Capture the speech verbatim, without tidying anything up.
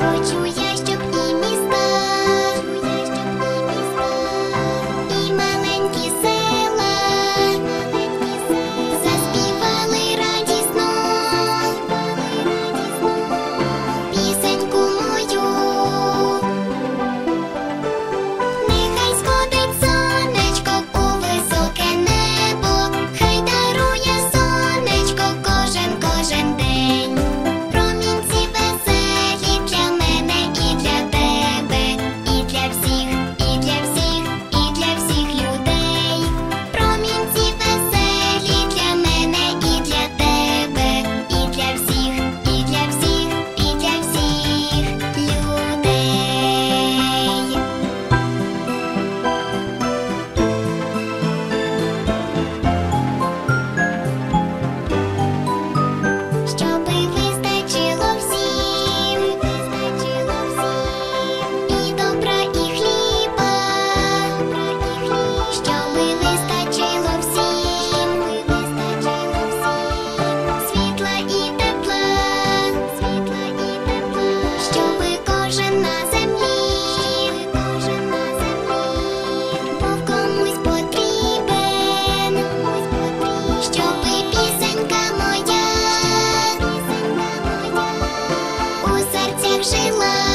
Хочу я, щоб і міста, і маленькі села заспівали радісно пісеньку мою. Нехай сходить сонечко у високе небо, хай дарує сонечко кожен, кожен день. Промінці веселі для мене і для тебе, і для всіх, і для всіх, і для всіх людей. Промінці веселі для мене і для тебе, і для всіх, і для всіх, і для всіх людей. Щоби вистачило всім, вистачило всім, і добра, і хліба, щоби вистачило всім, вистачило всім, світла і тепла, світла і тепла, щоби кожен на землі, кожен на землі був комусь потрібен, щоби пісенька моя у серцях жила.